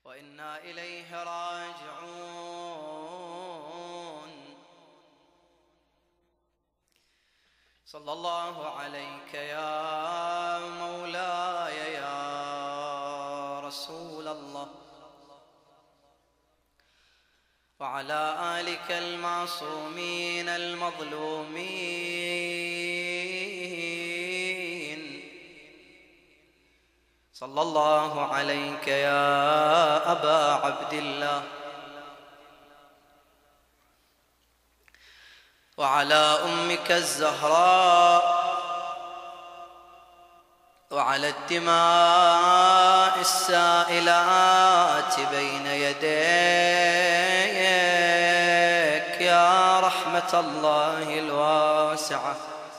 وإنا إليه راجعون. صلى الله عليك يا مولاي يا رسول الله، وعلى آلك المعصومين المظلومين. صلى الله عليك يا أبا عبد الله، وعلى أمك الزهراء، وعلى الدماء السائلات بين يديك يا رحمة الله الواسعة،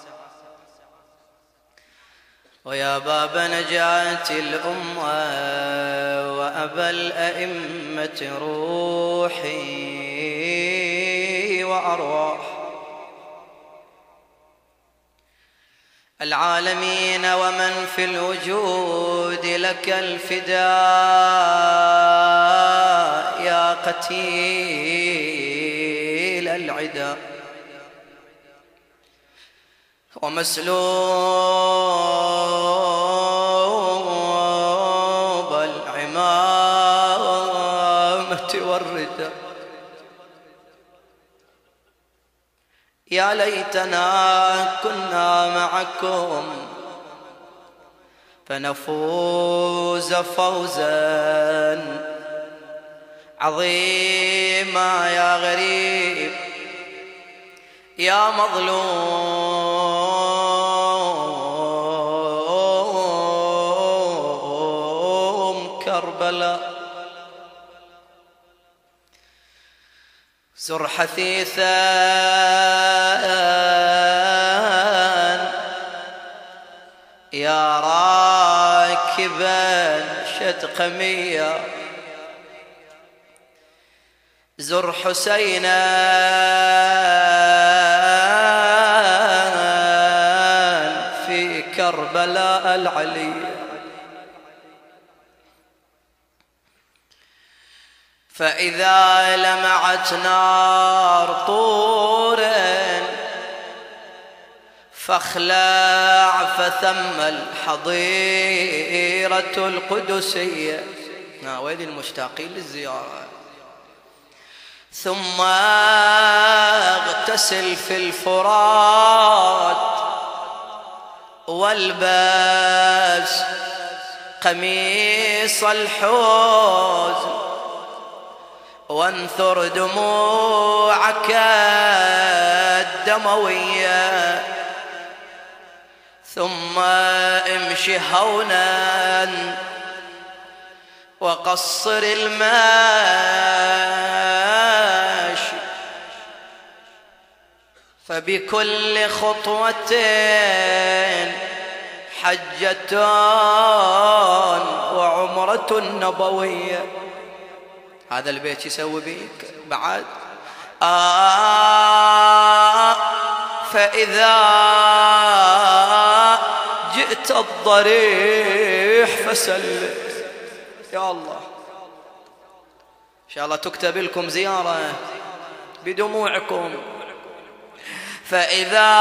ويا باب نجاة الأمة، وأبا الأئمة روحي وأرواح العالمين ومن في الوجود، لك الفداء يا قتيل العدا ومسلوب العمامة والرداء. يا ليتنا كنا معكم فنفوز فوزا عظيما. يا غريب يا مظلوم كربلاء، زر حثيثا يا راكبا شدقميا، زر حسينا في كربلاء العلي، فإذا لمعت نار طور فاخلع فثم الحظيرة القدسية. ويل المشتاقين للزيارة. ثم اغتسل في الفرات والبس قميص الحزن، وانثر دموعك الدموية، ثم امشي هونا وقصر الماشي، فبكل خطوة حجة وعمرة نبوية. هذا البيت يسوي بيك بعد. فإذا جئت الضريح فسلم. يا الله إن شاء الله تكتب لكم زيارة بدموعكم. فإذا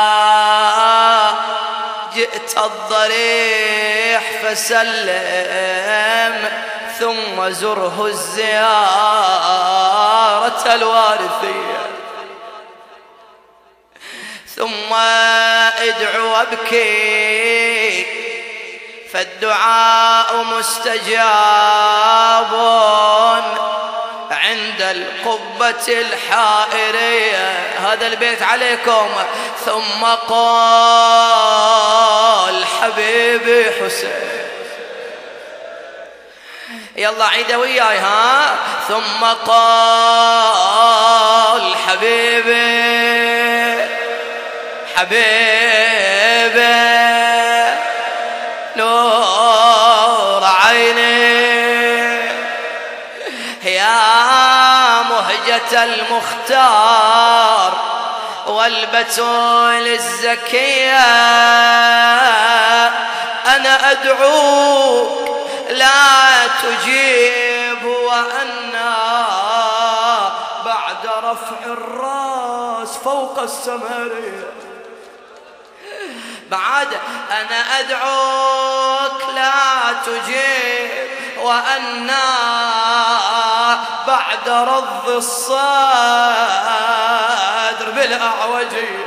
جئت الضريح فسلم، ثم زره الزيارة الوارثية، ثم ادعو وابكي، فالدعاء مستجاب عند القبة الحائرية. هذا البيت عليكم. ثم قال حبيبي حسين، يلا عيد وياي ها. ثم قال حبيبي حبيبي نور عيني، يا مهجة المختار والبتول الزكية، أنا أدعوك لا تجيب طيب وأنا بعد رفع الراس فوق السمرية بعد أنا أدعوك لا تجيب وأنا بعد رض الصدر بالأعوجية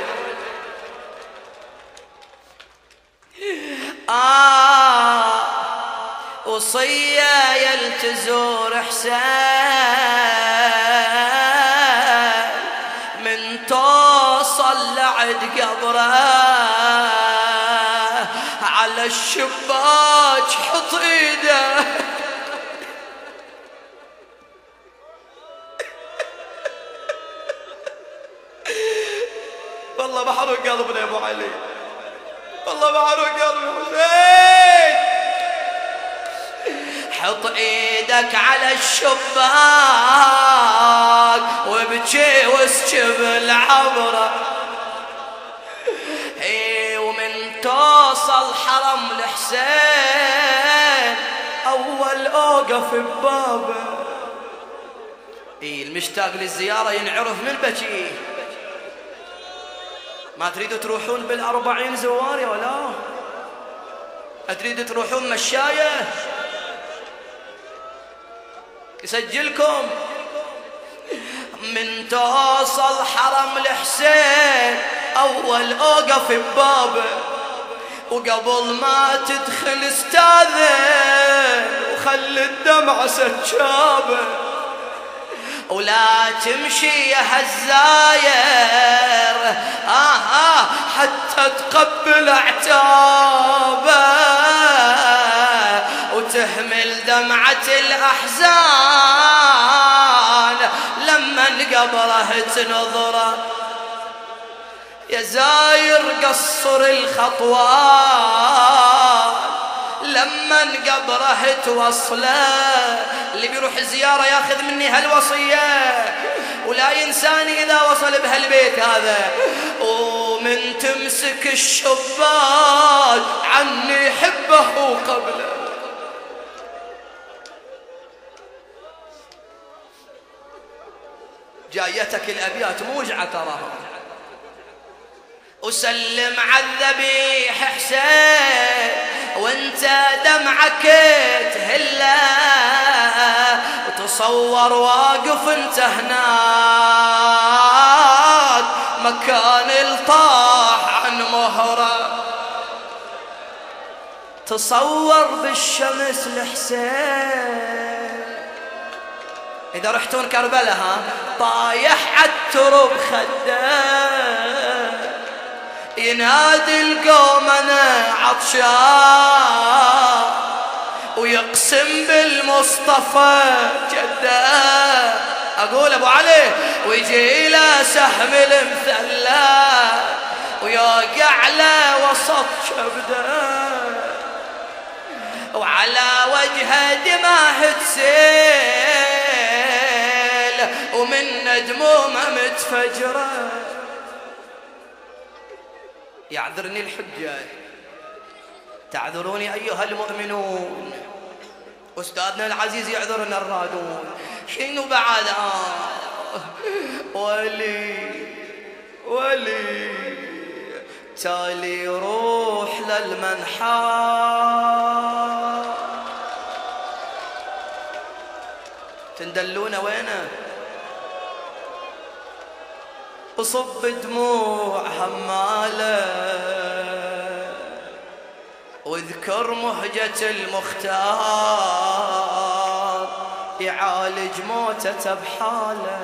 وصية يلتزور حسين من توصل لعد قبره على الشباك حط ايده والله محروق قلبنا يا ابو علي والله محروق قلبي حسين حط ايدك على الشباك وابكي واسكب العبره ومن توصل حرم الحسين اول اوقف ببابه المشتاق للزياره ينعرف من بكيه ما تريدوا تروحون بالأربعين زواري ولا تريدوا تروحون مشاية يسجلكم من توصل حرم الحسين أول أوقف ببابه وقبل ما تدخل استاذن وخلي الدمعة سجابه ولا تمشي يا هالزاير حتى تقبل اعتابه وتهمل دمعة الأحزان لما قبره تنظره يا زاير قصر الخطوات لما قبره توصله اللي بيروح الزيارة ياخذ مني هالوصية ولا ينساني إذا وصل بهالبيت هذا ومن تمسك الشباك عني حبه قبله جايتك الأبيات موجعة تراها وسلم عالذبيح حسين وانت دمعك تهله وتصور واقف انت هناك مكان الطاح عن مهره تصور بالشمس الحسين اذا رحتون كربلاء طايح عالترب خده ينادي القوم انا عطشان ويقسم بالمصطفى جده اقول ابو علي ويجي له سهم المثلى ويوقع له وسط شبده وعلى وجهه دماه تسيل ومن دمومه متفجره يعذرني الحجة تعذروني أيها المؤمنون أستاذنا العزيز يعذرنا الرادون شنو بعد ولي تالي روح للمنحى تندلون وينه وصب دموع هماله واذكر مهجة المختار يعالج موتة بحاله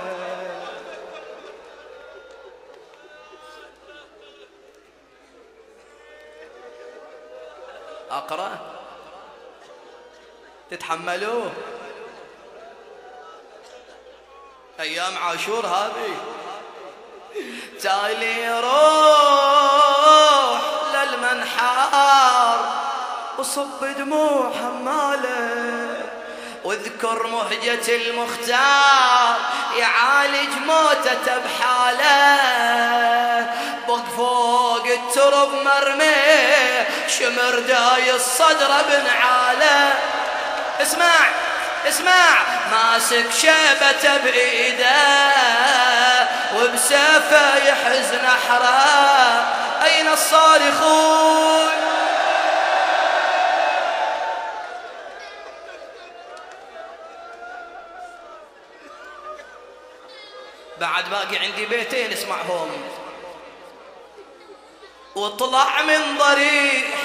أقرأ تتحملوه أيام عاشور هذه تالي روح للمنحار وصب دموع حماله واذكر مهجة المختار يعالج موتة بحاله بق فوق الترب مرمي شمر داي الصدر بنعاله اسمع اسمع ماسك شيبته بإيده وبسيفه يحز نحره. أين الصارخون؟ بعد باقي عندي بيتين اسمعهم. وطلع من ضريح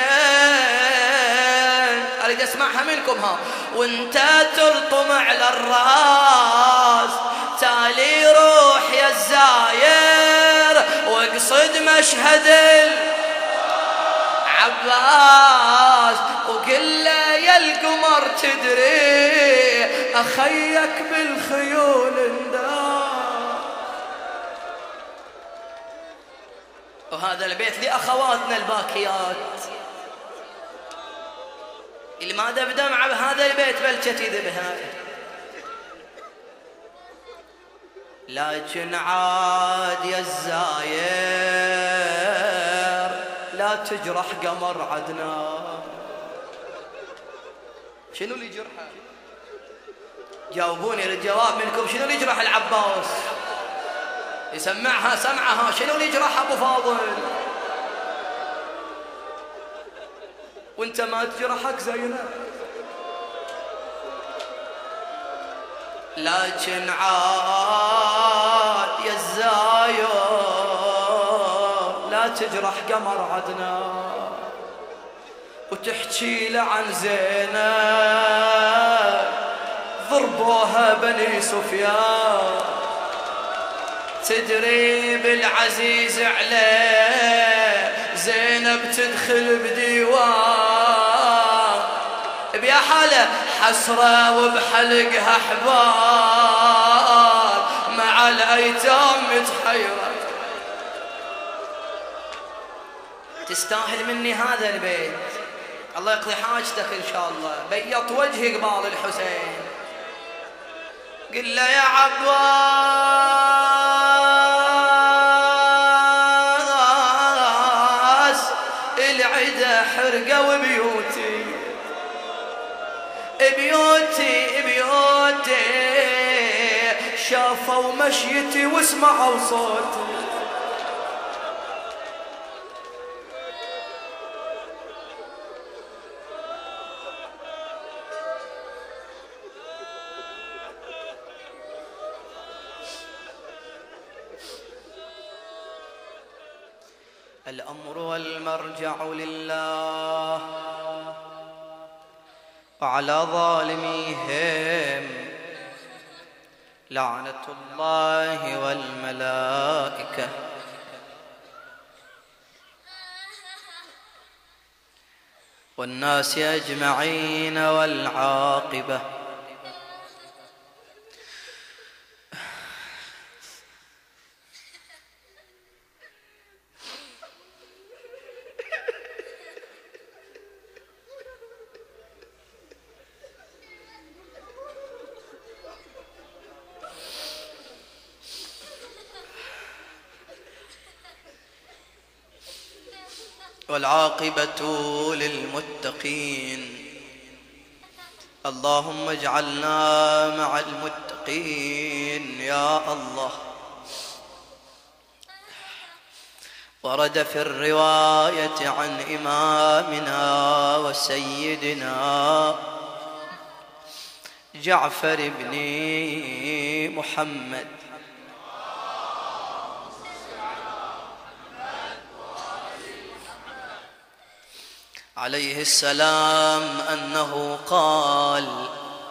حسين، اريد اسمعها منكم ها. وانت تلطم على الراس تالي روح يا الزاير واقصد مشهد العباس وقل له يا القمر تدري اخيك بالخيول اندار. وهذا البيت لأخواتنا الباكيات اللي ما دب دمعة بهذا البيت بلشت يذبها. لكن عاد يا الزاير لا تجرح قمر عدنان. شنو اللي جرحه؟ جاوبوني الجواب منكم. شنو اللي يجرح العباس؟ يسمعها سمعها. شنو اللي يجرح ابو فاضل؟ وانت ما تجرحك زينب. لكن عاد يا الزاير لا تجرح قمر عدنان وتحكي له عن زينب ضربوها بني سفيان. تدري بالعزيز عليه زينب تدخل بديوان بيا حالة حسرة وبحلقها حبال مع الأيتام متحيرة. تستاهل مني هذا البيت. الله يقضي حاجتك إن شاء الله. بيض وجه قبال الحسين. قل له يا عباس العدا حرقة وبيوتي بيوتي شافوا مشيتي واسمعوا صوتي. الأمر والمرجع لله وعلى ظالميهم لعنة الله والملائكة والناس أجمعين والعاقبة. والعاقبة للمتقين. اللهم اجعلنا مع المتقين يا الله. ورد في الرواية عن إمامنا وسيدنا جعفر بن محمد عليه السلام أنه قال: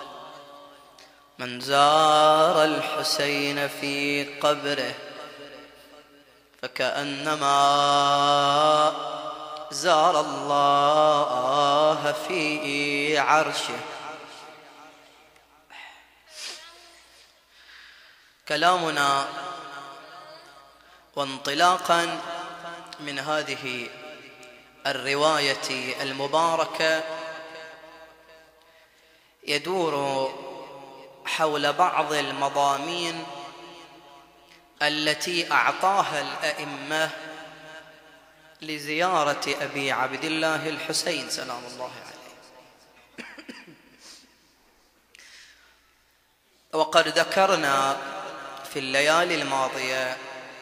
من زار الحسين في قبره فكأنما زار الله في عرشه. كلامنا وانطلاقا من هذه الرواية المباركة يدور حول بعض المضامين التي أعطاها الأئمة لزيارة أبي عبد الله الحسين سلام الله عليه. وقد ذكرنا في الليالي الماضية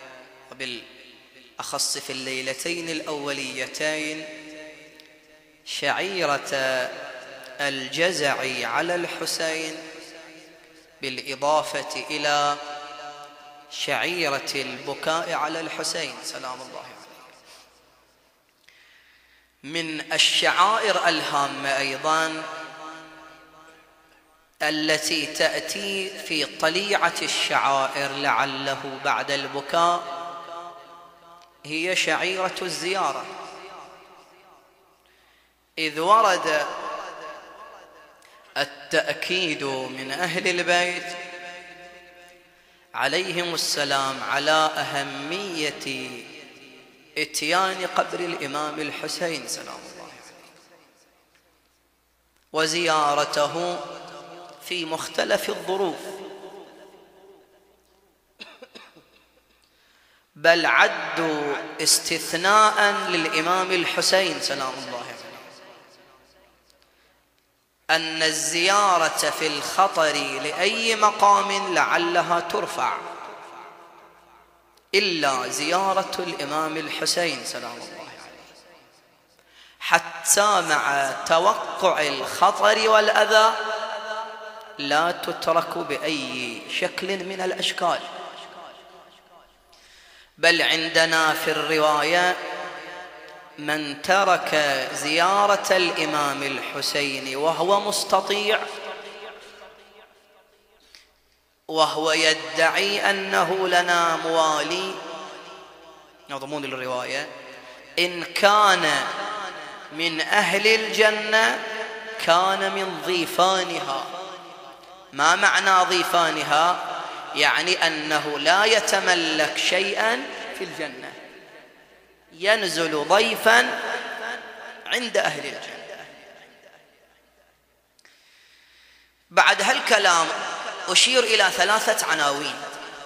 وبالأخص في الليلتين الأوليتين شعيرة الجزع على الحسين بالإضافة إلى شعيرة البكاء على الحسين سلام الله عليه. من الشعائر الهامة أيضا التي تأتي في طليعة الشعائر لعله بعد البكاء هي شعيرة الزيارة، إذ ورد التأكيد من أهل البيت عليهم السلام على أهمية إتيان قبر الإمام الحسين سلام الله عليه وزيارته في مختلف الظروف، بل عدوا استثناء للإمام الحسين سلام الله عليه أن الزيارة في الخطر لأي مقام لعلها ترفع إلا زيارة الإمام الحسين سلام الله عليه، حتى مع توقع الخطر والأذى لا تترك بأي شكل من الأشكال. بل عندنا في الرواية من ترك زيارة الإمام الحسين وهو مستطيع وهو يدعي أنه لنا موالي، يضمون الرواية إن كان من أهل الجنة كان من ضيفانها. ما معنى ضيفانها؟ يعني أنه لا يتملك شيئا في الجنة، ينزل ضيفا عند أهل الجنة. بعد هالكلام أشير إلى 3 عناوين.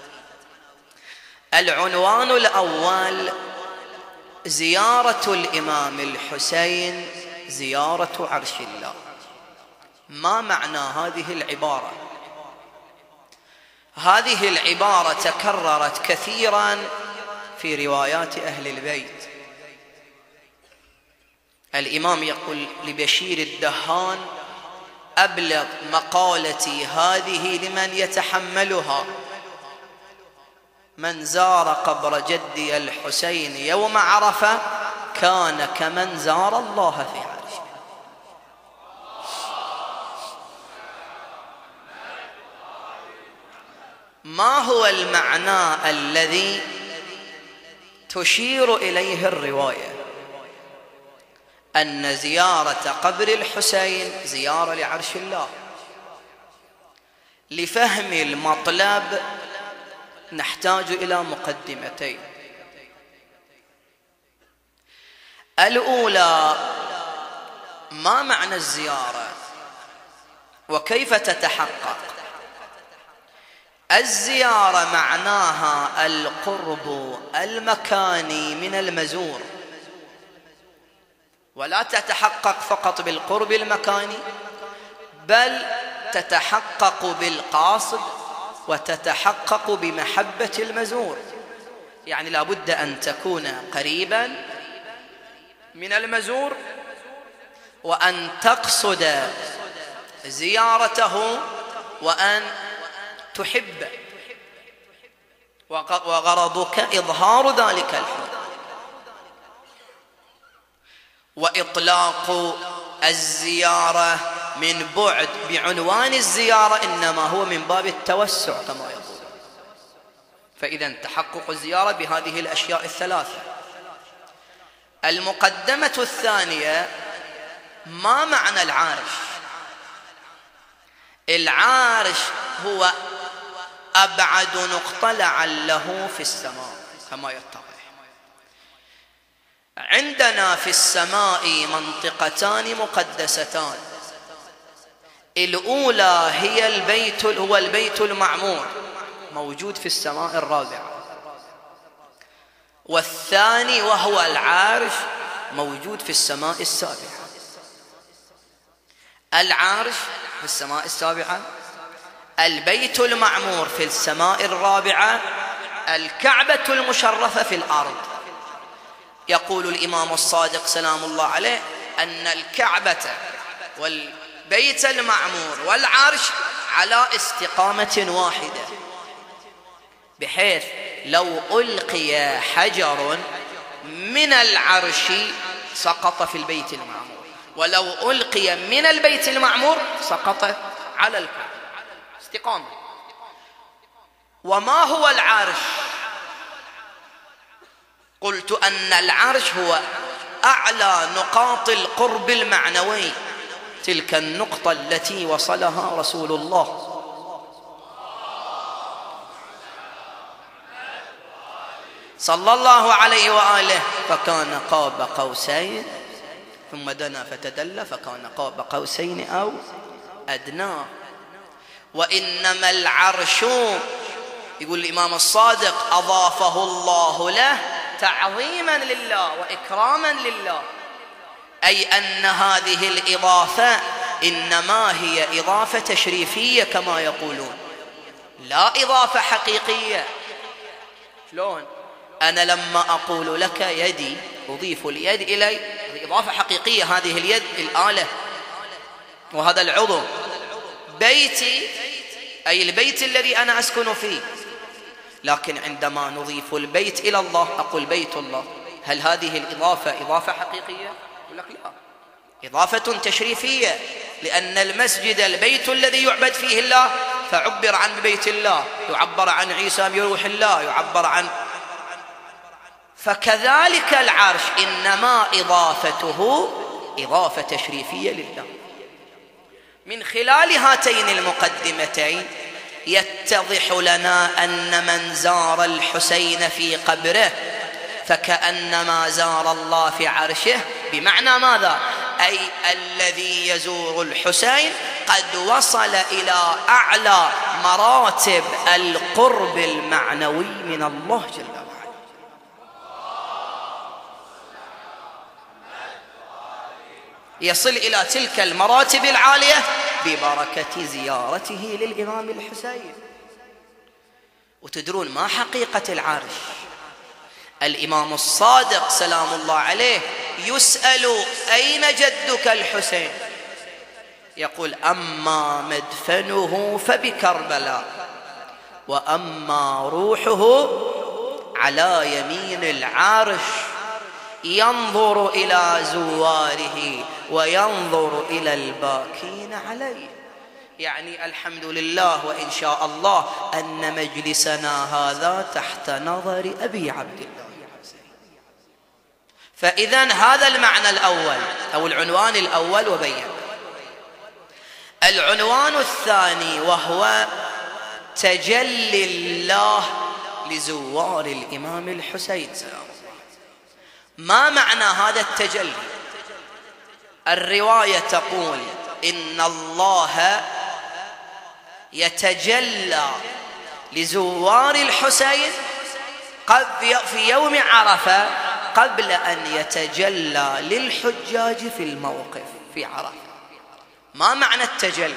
العنوان الأول زيارة الإمام الحسين زيارة عرش الله. ما معنى هذه العبارة؟ هذه العبارة تكررت كثيرا في روايات أهل البيت. الإمام يقول لبشير الدهان: أبلغ مقالتي هذه لمن يتحملها، من زار قبر جدي الحسين يوم عرفة كان كمن زار الله في عرشه. ما هو المعنى الذي تشير إليه الرواية؟ أن زيارة قبر الحسين زيارة لعرش الله. لفهم المطلب نحتاج إلى مقدمتين. الأولى: ما معنى الزيارة وكيف تتحقق؟ الزيارة معناها القرب المكاني من المزور، ولا تتحقق فقط بالقرب المكاني، بل تتحقق بالقاصد وتتحقق بمحبة المزور. يعني لا بد أن تكون قريبا من المزور وأن تقصد زيارته وأن تحب، وغرضك إظهار ذلك الحب. وإطلاق الزيارة من بعد بعنوان الزيارة إنما هو من باب التوسع كما يقول. فإذا تحقق الزيارة بهذه الأشياء الثلاثة. المقدمة الثانية: ما معنى العارش؟ العارش هو أبعد نقطة لعله في السماء كما يتضح. عندنا في السماء منطقتان مقدستان. الأولى هي هو البيت المعمور موجود في السماء الرابعة، والثاني وهو العارش موجود في السماء السابعة. العارش في السماء السابعة، البيت المعمور في السماء الرابعة، الكعبة المشرفة في الأرض. يقول الإمام الصادق سلام الله عليه أن الكعبة والبيت المعمور والعرش على استقامة واحدة، بحيث لو ألقي حجر من العرش سقط في البيت المعمور، ولو ألقي من البيت المعمور سقط على الكعبة، استقامة. وما هو العرش؟ قلت أن العرش هو أعلى نقاط القرب المعنوي، تلك النقطة التي وصلها رسول الله صلى الله عليه وآله، فكان قاب قوسين ثم دنا فتدلى فكان قاب قوسين أو أدنى. وإنما العرش، يقول الإمام الصادق، أضافه الله له تعظيما لله وإكراما لله، أي أن هذه الإضافة إنما هي إضافة تشريفية كما يقولون، لا إضافة حقيقية. شلون؟ أنا لما أقول لك يدي أضيف اليد إلي، إضافة حقيقية، هذه اليد الآلة وهذا العضو. بيتي أي البيت الذي أنا أسكن فيه، لكن عندما نضيف البيت إلى الله أقول بيت الله، هل هذه الإضافة إضافة حقيقية؟ أقول لك لا، إضافة تشريفية، لأن المسجد البيت الذي يعبد فيه الله، فعبر عن بيت الله، يعبر عن عيسى بروح الله، يعبر عن. فكذلك العرش إنما إضافته إضافة تشريفية لله. من خلال هاتين المقدمتين يتضح لنا أن من زار الحسين في قبره فكأنما زار الله في عرشه، بمعنى ماذا؟ أي الذي يزور الحسين قد وصل إلى أعلى مراتب القرب المعنوي من الله جل وعلا. يصل إلى تلك المراتب العالية ببركة زيارته للإمام الحسين. وتدرون ما حقيقة العرش؟ الإمام الصادق سلام الله عليه يسأل أين جدك الحسين؟ يقول أما مدفنه فبكربلاء، وأما روحه على يمين العرش، ينظر إلى زواره وينظر إلى الباكين عليه. يعني الحمد لله وإن شاء الله أن مجلسنا هذا تحت نظر أبي عبد الله. فإذا هذا المعنى الأول أو العنوان الأول وبين. العنوان الثاني وهو تجلي الله لزوار الإمام الحسين سلام الله. ما معنى هذا التجلي؟ الرواية تقول إن الله يتجلى لزوار الحسين في يوم عرفة قبل أن يتجلى للحجاج في الموقف في عرفة. ما معنى التجلي؟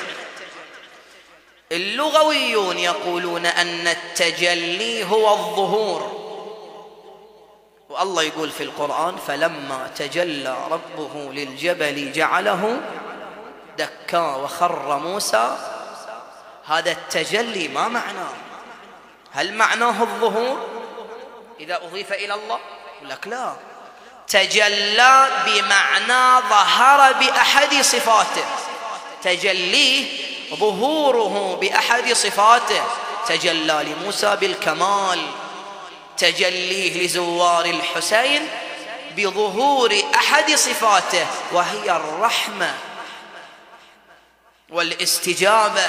اللغويون يقولون أن التجلي هو الظهور، والله يقول في القرآن فلما تجلى ربه للجبل جعله دكا وخر موسى. هذا التجلي ما معناه؟ هل معناه الظهور إذا أضيف إلى الله؟ يقول لك لا، تجلى بمعنى ظهر بأحد صفاته، تجليه ظهوره بأحد صفاته. تجلى لموسى بالكمال، تجليه لزوار الحسين بظهور أحد صفاته وهي الرحمة والاستجابة.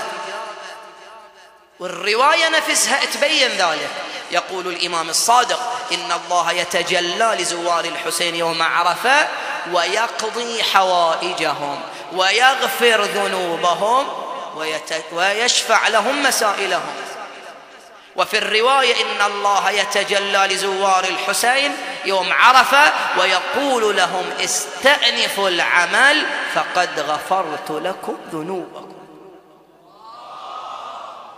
والرواية نفسها تبين ذلك. يقول الإمام الصادق إن الله يتجلى لزوار الحسين يوم عرفة ويقضي حوائجهم ويغفر ذنوبهم ويشفع لهم مسائلهم. وفي الرواية إن الله يتجلى لزوار الحسين يوم عرفة ويقول لهم استأنفوا العمل فقد غفرت لكم ذنوبكم.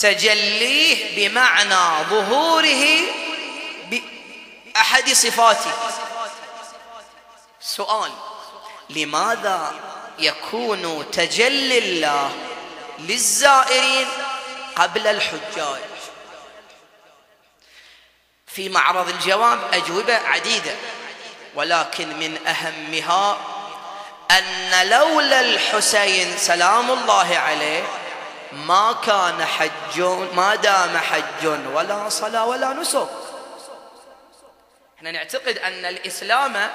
تجليه بمعنى ظهوره بأحد صفاته. سؤال: لماذا يكون تجلي الله للزائرين قبل الحجاج؟ في معرض الجواب أجوبة عديدة، ولكن من أهمها أن لولا الحسين سلام الله عليه ما كان حج، ما دام حج ولا صلاة ولا نسك. احنا نعتقد أن الإسلام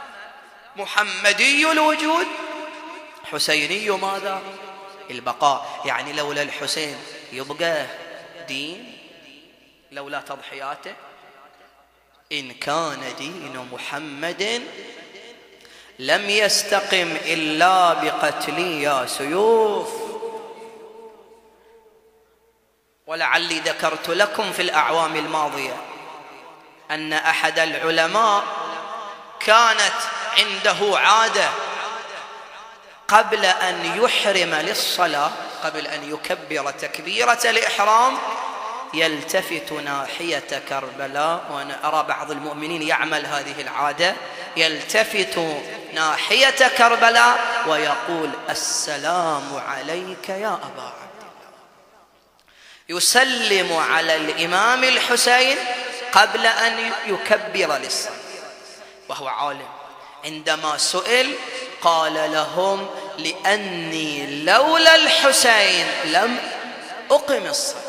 محمدي الوجود، حسيني ماذا؟ البقاء. يعني لولا الحسين يبقى دين؟ لولا تضحياته؟ إن كان دين محمد لم يستقم إلا بقتلي يا سيوف. ولعلي ذكرت لكم في الأعوام الماضية أن أحد العلماء كانت عنده عادة قبل أن يحرم للصلاة، قبل أن يكبر تكبيرة الإحرام، يلتفت ناحية كربلاء. وأنا أرى بعض المؤمنين يعمل هذه العادة، يلتفت ناحية كربلاء ويقول: السلام عليك يا أبا عبد الله. يسلم على الإمام الحسين قبل أن يكبر للصلاة، وهو عالم. عندما سئل قال لهم: لأني لولا الحسين لم أقم الصلاة.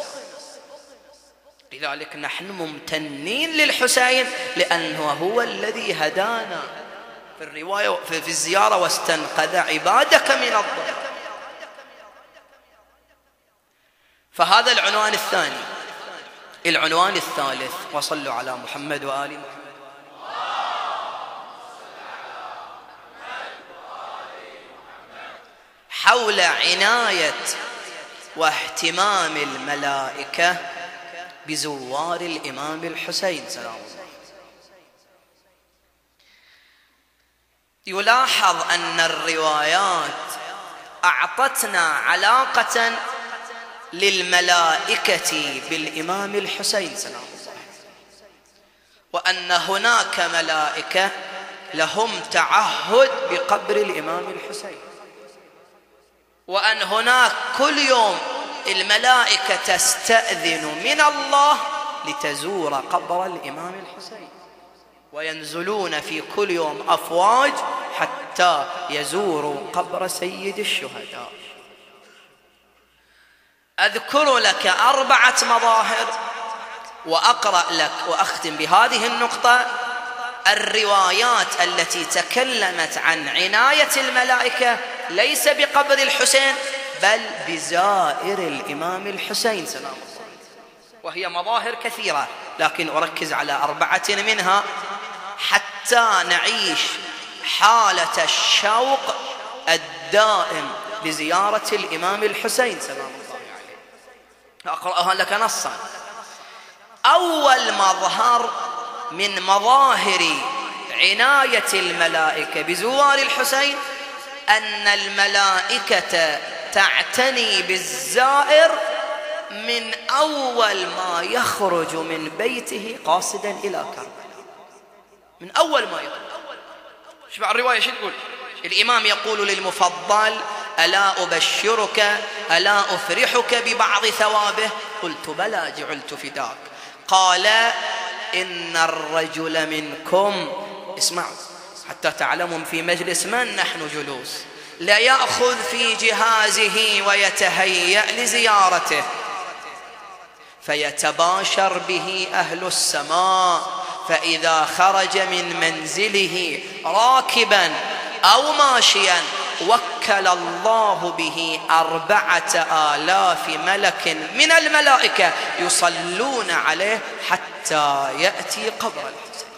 لذلك نحن ممتنين للحسين لأنه هو الذي هدانا في الرواية في الزيارة: واستنقذ عبادك من الضلال. فهذا العنوان الثاني. العنوان الثالث: وصلوا على محمد وآل محمد. حول عناية واهتمام الملائكة بزوار الإمام الحسين سلام الله. يلاحظ أن الروايات أعطتنا علاقة للملائكة بالإمام الحسين سلام الله، وأن هناك ملائكة لهم تعهد بقبر الإمام الحسين، وأن هناك كل يوم الملائكة تستأذن من الله لتزور قبر الإمام الحسين، وينزلون في كل يوم أفواج حتى يزوروا قبر سيد الشهداء. أذكر لك 4 مظاهر وأقرأ لك وأختم بهذه النقطة الروايات التي تكلمت عن عناية الملائكة ليس بقبر الحسين بل بزائر الإمام الحسين سلام الله، وهي مظاهر كثيرة، لكن أركز على 4 منها حتى نعيش حالة الشوق الدائم لزيارة الإمام الحسين سلام الله عليه. أقرأها لك نصا. أول مظهر من مظاهر عناية الملائكة بزوار الحسين أن الملائكة تعتني بالزائر من أول ما يخرج من بيته قاصدا إلى كربلاء، من أول ما يخرج. شبع الرواية شو تقول؟ الإمام يقول للمفضل: ألا أبشرك، ألا أفرحك ببعض ثوابه؟ قلت: بلى، جعلت فداك. قال: إن الرجل منكم، اسمعوا حتى تعلموا في مجلس من نحن جلوس، لا يأخذ في جهازه ويتهيأ لزيارته فيتباشر به أهل السماء، فإذا خرج من منزله راكبا أو ماشيا وكل الله به 4000 ملك من الملائكة يصلون عليه حتى يأتي قبر الحسين.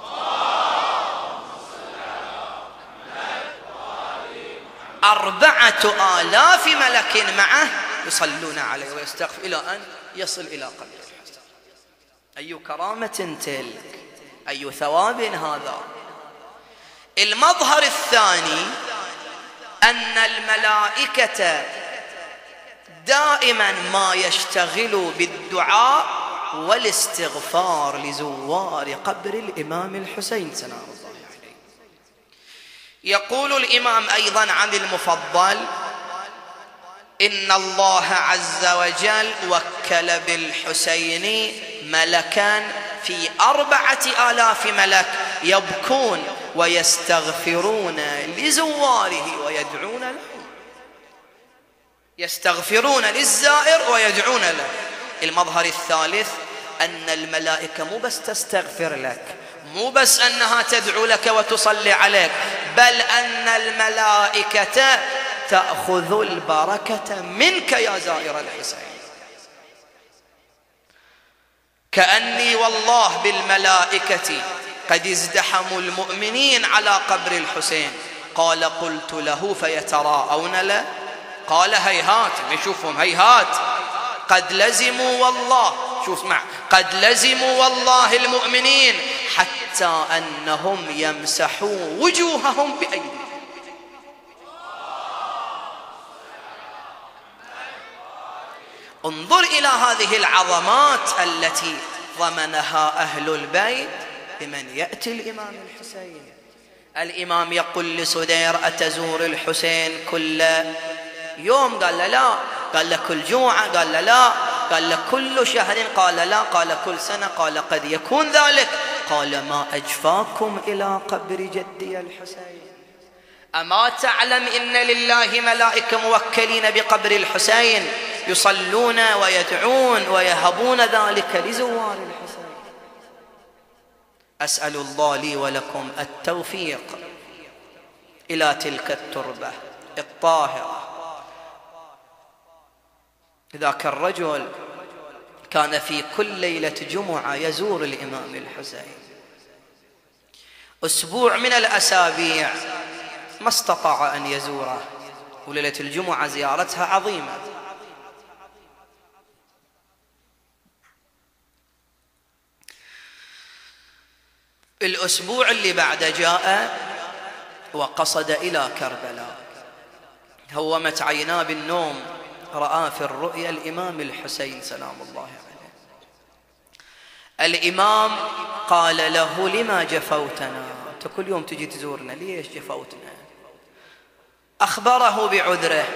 4000 ملك معه يصلون عليه ويستغفر إلى أن يصل إلى قبر الحسين. أي كرامة تلك، أي ثواب هذا. المظهر الثاني أن الملائكة دائما ما يشتغلوا بالدعاء والاستغفار لزوار قبر الإمام الحسين سلام الله عليه. يقول الإمام أيضا عن المفضل: إن الله عز وجل وكل بالحسين ملكا في 4000 ملك يبكون ويستغفرون لزواره ويدعون له. يستغفرون للزائر ويدعون له. المظهر الثالث أن الملائكة مو بس تستغفر لك، مو بس أنها تدعو لك وتصلي عليك، بل أن الملائكة تأخذ البركة منك يا زائر الحسين. كأني والله بالملائكة قد ازدحموا المؤمنين على قبر الحسين. قال: قلت له: فيتراءون له؟ قال: هيهات، يشوفهم هيهات، قد لزموا والله، شوف اسمع، قد لزموا والله المؤمنين حتى أنهم يمسحوا وجوههم بأيديهم. انظر إلى هذه العظمات التي ضمنها أهل البيت بمن يأتي الإمام الحسين. الإمام يقول لسدير: أتزور الحسين كل يوم؟ قال له: لا. قال له: كل جمعة؟ قال له: لا. قال له: كل شهر؟ قال: لا. قال: كل سنة؟ قال: قد يكون ذلك. قال: ما أجفاكم إلى قبر جدي الحسين؟ أما تعلم إن لله ملائكة موكلين بقبر الحسين يصلون ويدعون ويهبون ذلك لزوار الحسين. أسأل الله لي ولكم التوفيق إلى تلك التربة الطاهرة. ذاك الرجل كان في كل ليلة جمعة يزور الإمام الحسين. أسبوع من الأسابيع ما استطاع أن يزوره، وليلة الجمعة زيارتها عظيمة. الأسبوع اللي بعده جاء وقصد إلى كربلاء. هومت عيناه بالنوم، رأى في الرؤيا الإمام الحسين سلام الله عليه. الإمام قال له: لما جفوتنا؟ أنت كل يوم تجي تزورنا، ليش جفوتنا؟ أخبره بعذره،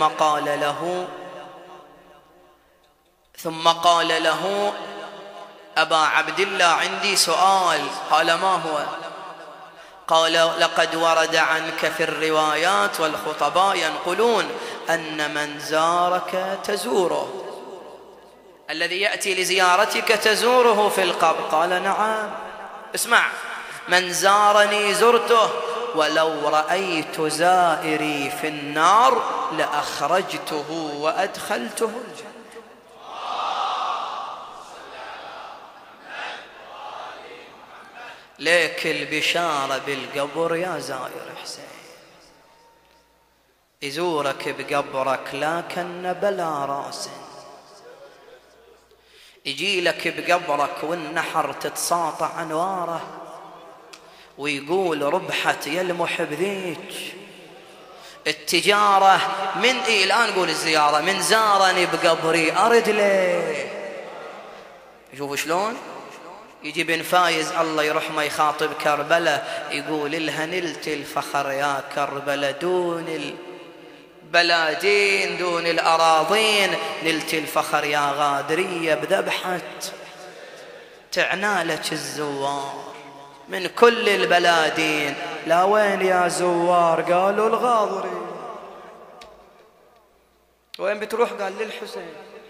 ثم قال له: أبا عبد الله عندي سؤال. قال: ما هو؟ قال: لقد ورد عنك في الروايات والخطباء ينقلون أن من زارك تزوره، الذي يأتي لزيارتك تزوره في القبر. قال: نعم. اسمع: من زارني زرته، ولو رأيت زائري في النار لأخرجته وأدخلته الجنة. ليك البشارة بالقبر يا زائر حسين، يزورك بقبرك لكن بلا راس، يجي لك بقبرك والنحر تتساطع انواره، ويقول: ربحت يا المحب ذيك التجارة من الآن نقول الزيارة، من زارني بقبري أرد له. شوفوا شلون يجي بن فايز الله يرحمه يخاطب كربلاء، يقول: لها نلت الفخر يا كربلاء دون البلادين دون الأراضين، نلت الفخر يا غادرية بذبحة تعنالك الزوار من كل البلادين. لا وين يا زوار؟ قالوا: الغاضري. وين بتروح؟ قال: للحسين.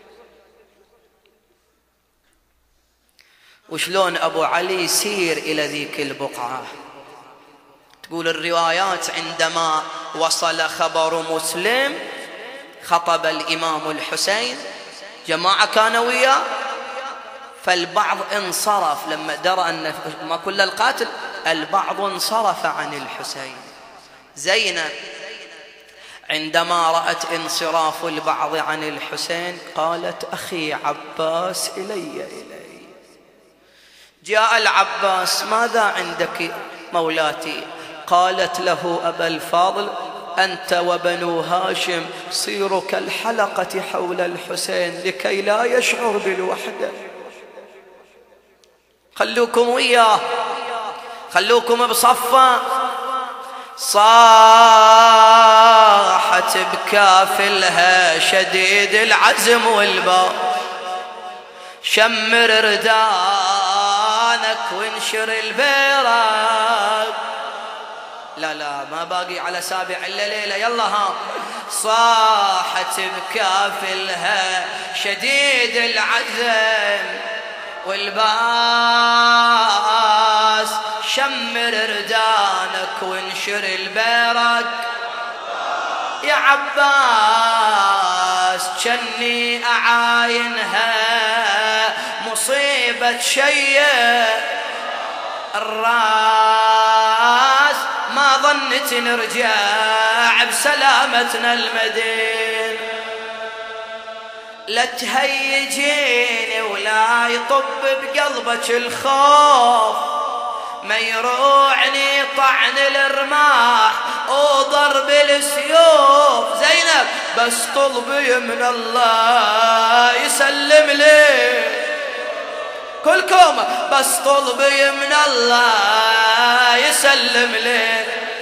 وشلون أبو علي يسير إلى ذيك البقعة؟ تقول الروايات عندما وصل خبر مسلم خطب الإمام الحسين، جماعة كانوا وياه، فالبعض انصرف لما درى أن ما كل القاتل، البعض انصرف عن الحسين. زينب عندما رأت انصراف البعض عن الحسين قالت: أخي عباس إلي. جاء العباس: ماذا عندك مولاتي؟ قالت له: أبا الفاضل، أنت وبنو هاشم صيروا كالحلقة حول الحسين لكي لا يشعر بالوحدة. خلوكم وياه، خلوكم بصفه. صاحت بكافلها شديد العزم والباء، شمر ردانك وانشر البيرق. لا ما باقي على سابع إلا ليلة، يلا ها. صاحت بكافلها شديد العزم والباس، شمر ردانك وانشر البيرق يا عباس. جني أعاينها مصيبة شيء الراس، ما ظنت نرجع بسلامتنا المدين. لا تهيجيني ولا يطب بقلبك الخوف، ما يروعني طعن الرماح وضرب السيوف. زينب بس طلبي من الله يسلم لي، كلكم بس طلبي من الله يسلم لي.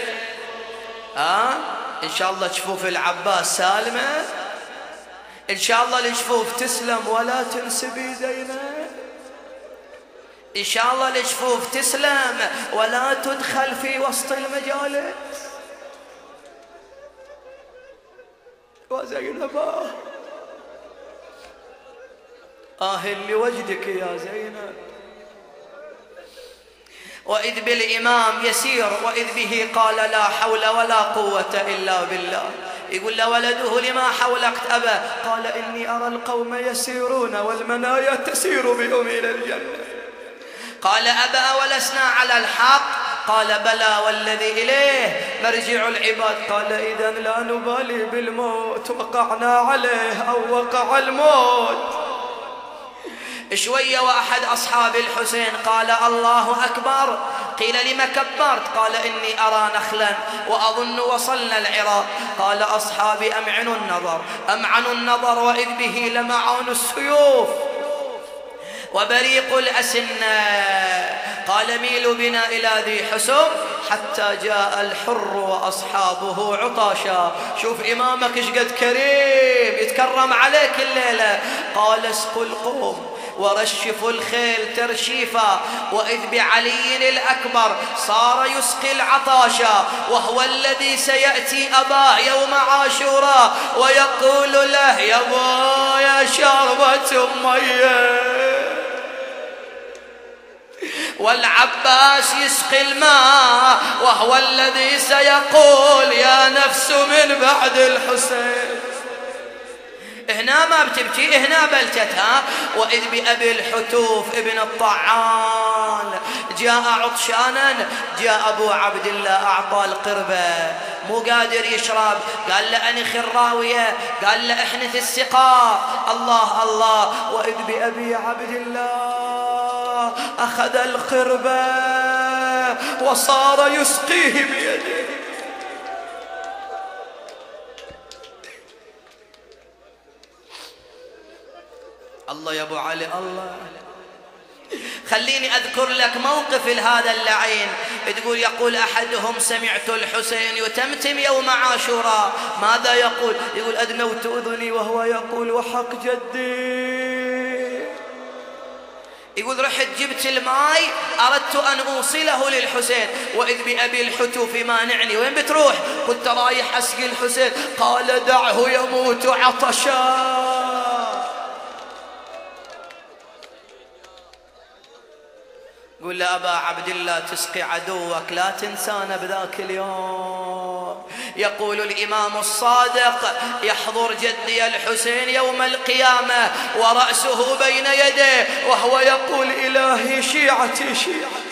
إن شاء الله جفوف العباس سالمة، إن شاء الله الجفوف تسلم ولا تنسبي زينب، إن شاء الله الجفوف تسلم ولا تدخل في وسط المجالس. وزينب اللي وجدك يا زينب. وإذ بالإمام يسير وإذ به قال لا حول ولا قوة إلا بالله. يقول لولده لما حولك أبا؟ قال إني أرى القوم يسيرون والمنايا تسير بهم إلى الجنة. قال أبا ولسنا على الحق؟ قال بلى والذي إليه مرجع العباد. قال إذن لا نبالي بالموت، وقعنا عليه أو وقع الموت. شوية وأحد أصحاب الحسين قال الله أكبر. قيل لم كبرت؟ قال إني أرى نخلا وأظن وصلنا العراق. قال أصحابي أمعنوا النظر وإذ به لمعون السيوف وبريق الأسنة. قال ميلوا بنا إلى ذي حسم حتى جاء الحر وأصحابه عطاشا. شوف إمامك شقد كريم، يتكرم عليك الليلة. قال اسقوا القوم ورشفوا الخيل ترشيفا. وإذ بعلي الأكبر صار يسقي العطاشا، وهو الذي سيأتي أباه يوم عاشوراء ويقول له يا بويا شربة مية. والعباس يسقي الماء وهو الذي سيقول يا نفس من بعد الحسين. هنا ما بتبكي، هنا بلتتها. وإذ بأبي الحتوف ابن الطعان جاء عطشانا، جاء أبو عبد الله أعطى القربة، مو قادر يشرب، قال له أنخ الراوية، قال له احنث السقاء. الله. وإذ بأبي عبد الله أخذ القربة وصار يسقيه بيده. الله يا أبو علي الله. خليني أذكر لك موقف لهذا اللعين. تقول يقول أحدهم سمعت الحسين يتمتم يوم عاشوراء. ماذا يقول؟ يقول أدنوت أذني وهو يقول وحق جدي. يقول رحت جبت الماء أردت أن أوصله للحسين. وإذ بأبي الحتوف مانعني. وين بتروح؟ كنت رايح أسقي الحسين. قال دعه يموت عطشا. قل لأبا عبد الله تسقي عدوك لا تنسانا بذاك اليوم. يقول الإمام الصادق يحضر جدي الحسين يوم القيامة ورأسه بين يديه وهو يقول إلهي شيعتي شيعتي.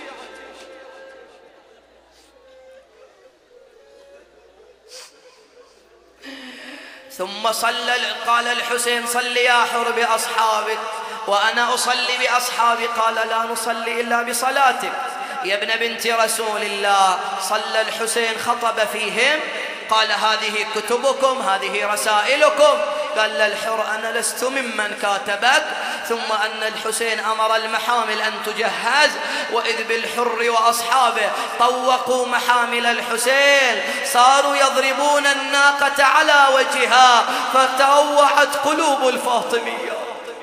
ثم قال الحسين صل يا حر بأصحابك وأنا أصلي بأصحابي. قال لا نصلي إلا بصلاتك يا ابن بنت رسول الله. صلى الحسين خطب فيهم قال هذه كتبكم، هذه رسائلكم. قال للحر أنا لست ممن كاتبك. ثم أن الحسين أمر المحامل أن تجهز، وإذ بالحر وأصحابه طوقوا محامل الحسين، صاروا يضربون الناقة على وجهها، فتروعت قلوب الفاطمية،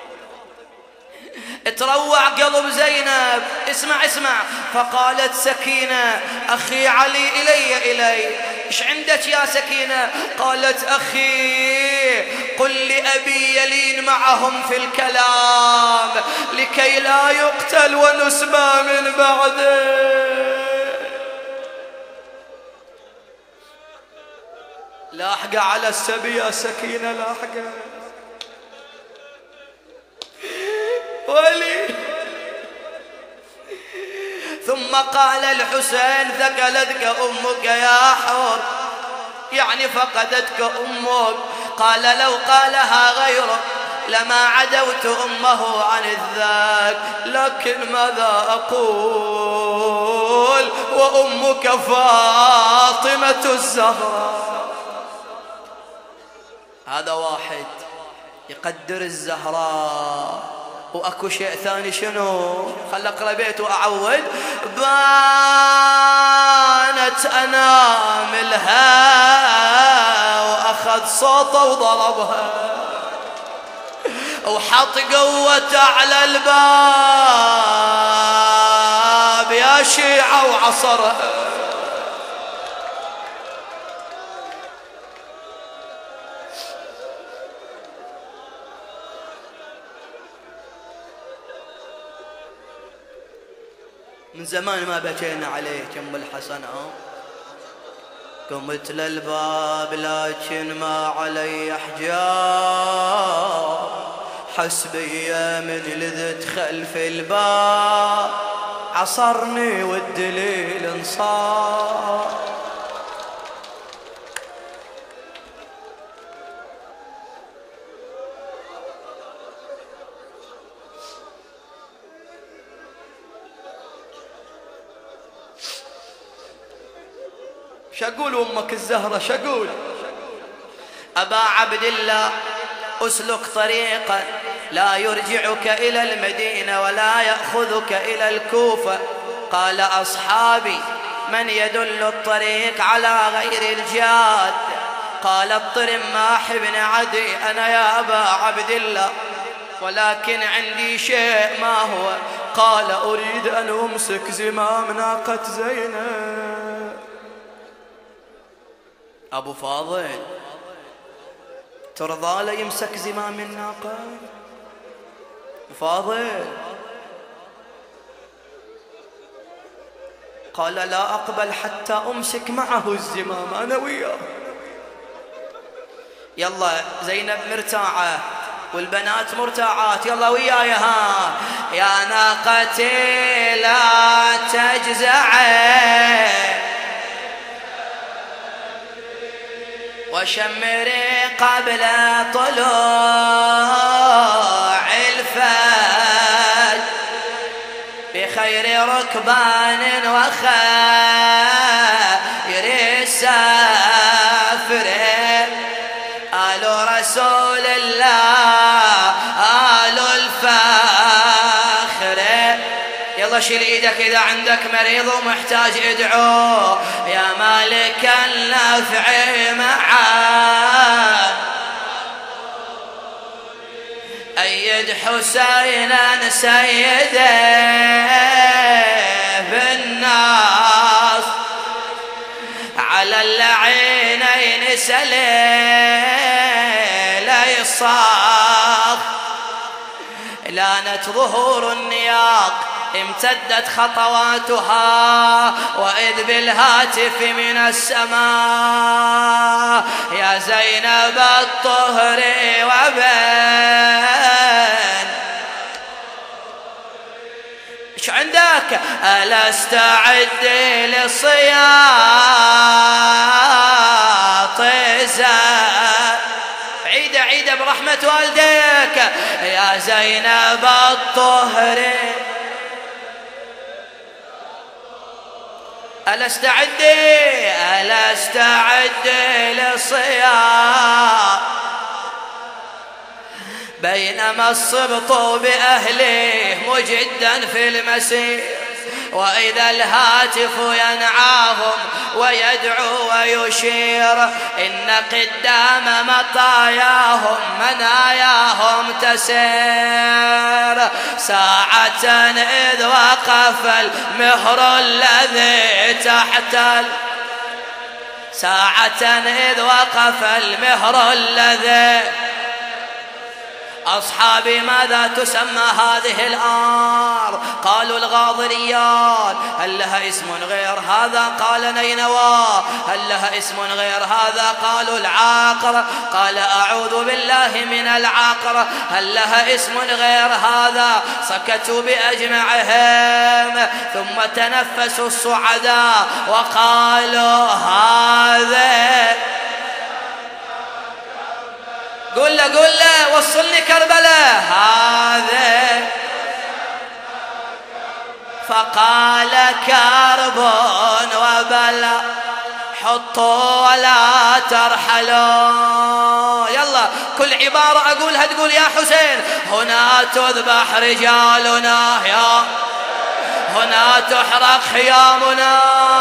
تروع قلب زينب. اسمع. فقالت سكينة أخي علي إلي إيش عندك يا سكينة؟ قالت أخي قل لأبي يلين معهم في الكلام لكي لا يقتل ونسمى من بعده. لاحقة على السبي يا سكينة، لاحقة ولي. ثم قال الحسين ثقلتك أمك يا حر، يعني فقدتك أمك. قال لو قالها غيرك لما عدوت أمه عن الذاك، لكن ماذا أقول وأمك فاطمة الزهراء. هذا واحد يقدر الزهراء. وأكو شيء ثاني شنو؟ خل أقرأ بيت وأعود. بانت أناملها وأخذ صوته وضربها، وحط قوته على الباب يا شيعة وعصرها. من زمان ما بكينا عليك ام الحسن. قمت للباب لكن ما علي حجاب، حسبي من لذت خلف الباب، عصرني والدليل انصار. شقول أمك الزهرة شقول؟ أبا عبد الله أسلك طريقا لا يرجعك إلى المدينة ولا يأخذك إلى الكوفة. قال أصحابي من يدل الطريق على غير الجاد؟ قال الطرماح بن عدي أنا يا أبا عبد الله، ولكن عندي شيء. ما هو؟ قال أريد أن أمسك زمام ناقة زينب. أبو فاضل ترضى لا يمسك زمام الناقة؟ فاضل قال لا أقبل حتى أمسك معه الزمام أنا وياه. يلا زينب مرتاعة والبنات مرتاعات، يلا وياي. ها يا ناقتي لا تجزعي وشمري قبل طلوع الفجر، بخير ركبان وخير السافر، آل رسول الله آل الفخر. يلا شيل ايدك اذا عندك مريض ومحتاج ادعو يا مالك النفع معاه. أيد حسينا سيده بالناس، على اللعينين سليل يصاخ، لانت ظهور النياق امتدت خطواتها، وإذ بالهاتف من السماء يا زينب الطهر وبين ايش عندك؟ ألا استعد للصياط عيدة برحمة والديك يا زينب الطهر. ألا استعد للصيام بينما السبط بأهله مجدا في المسير، وإذا الهاتف ينعاهم ويدعو ويشير إن قدام مطاياهم مناياهم تسير. ساعة إذ وقف المهر الذي تحت ساعة إذ وقف المهر الذي أصحابي ماذا تسمى هذه الآر؟ قالوا الغاضريات. هل لها اسم غير هذا؟ قال نينوى. هل لها اسم غير هذا؟ قالوا العاقر. قال أعوذ بالله من العاقر. هل لها اسم غير هذا؟ سكتوا بأجمعهم ثم تنفسوا الصعداء وقالوا هذا. قل له وصلني كربلاء هذا. فقال كرب وبلا حطوا ولا ترحلوا. يلا كل عبارة أقولها تقول يا حسين. هنا تذبح رجالنا، يا هنا تحرق خيامنا،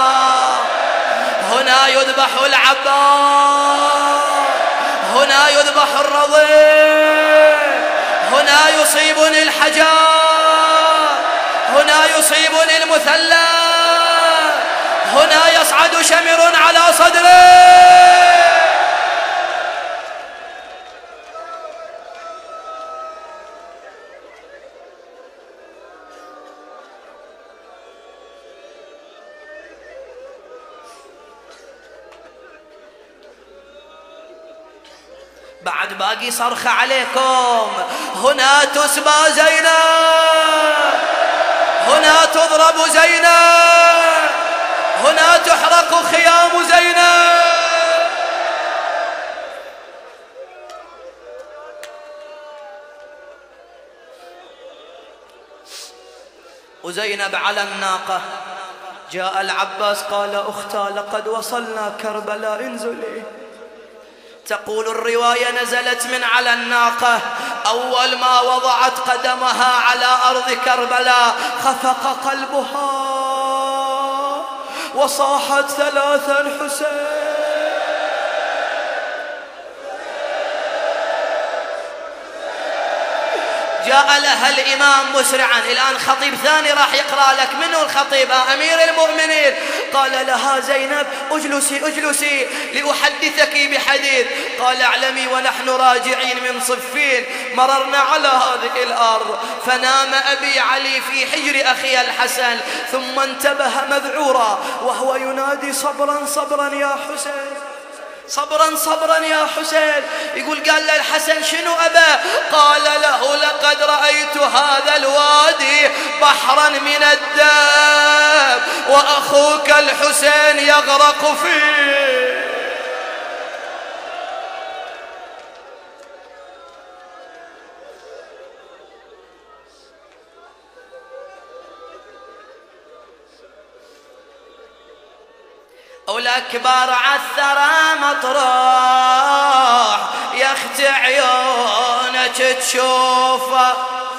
هنا يذبح العباس، هنا يذبح الرضيع، هنا يصيبني الحجار، هنا يصيبني المثلى، هنا يصعد شمر على صدري. بعد باقي صرخة عليكم. هنا تسبى زينب، هنا تضرب زينب، هنا تحرق خيام زينب. وزينب على الناقة. جاء العباس قال أختاه لقد وصلنا كربلاء انزلي. تقول الرواية نزلت من على الناقة. أول ما وضعت قدمها على أرض كربلاء خفق قلبها وصاحت ثلاثا حسين. جاء لها الإمام مسرعا. الآن خطيب ثاني راح يقرأ لك. منه الخطيب؟ أمير المؤمنين. قال لها زينب اجلسي اجلسي لأحدثك بحديث. قال اعلمي ونحن راجعين من صفين مررنا على هذه الأرض فنام أبي علي في حجر أخي الحسن ثم انتبه مذعورا وهو ينادي صبرا صبرا يا حسين، صبرا صبرا يا حسين. يقول قال له الحسن شنو أبا؟ قال له لقد رأيت هذا الوادي بحرا من الدم وأخوك الحسين يغرق فيه. والأكبر عالثرى مطروح يخت عيونك تشوفه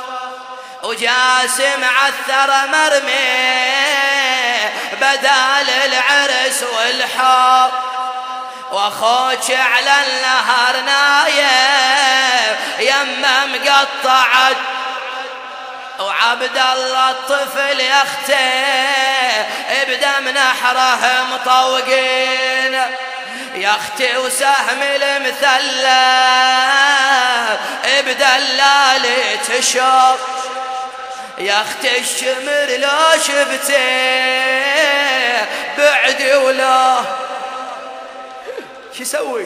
وجاسم عالثرى مرمي بدال العرس والحب واخوك على النهر نايم يمه مقطعت وعبد الله الطفل يختي بدم نحره مطوقين يختي وسهم المثلث بدلالي تشوف يختي الشمر لا شفته بعدي ولا شو يسوي؟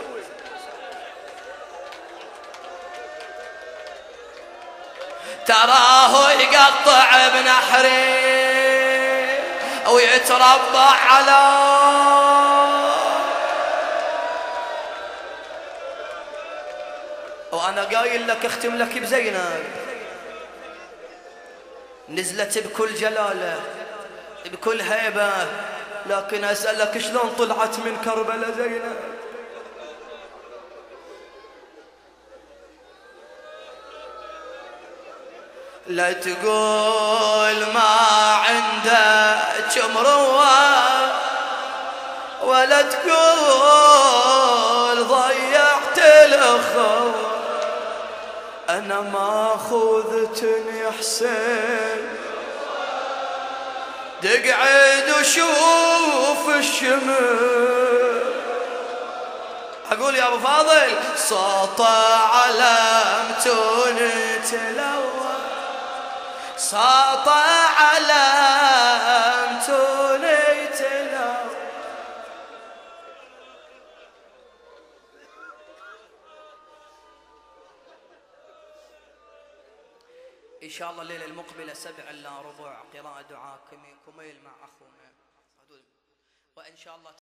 تراه يقطع بنحري ويتربع على وأنا قايل لك اختم لك بزينب نزلت بكل جلالة بكل هيبة لكن أسألك شلون طلعت من كربلاء زينب؟ لا تقول ما عندك مروة، ولا تقول ضيعت الأخوة. أنا ما خذتني حسين، تقعد وشوف الشمس. أقول يا أبو فاضل سطع علامتون تلوى، سطع علامتون تلوى. إن شاء الله الليلة المقبلة 7:15 قراءة دعاء كميل مع أخونا، وإن شاء الله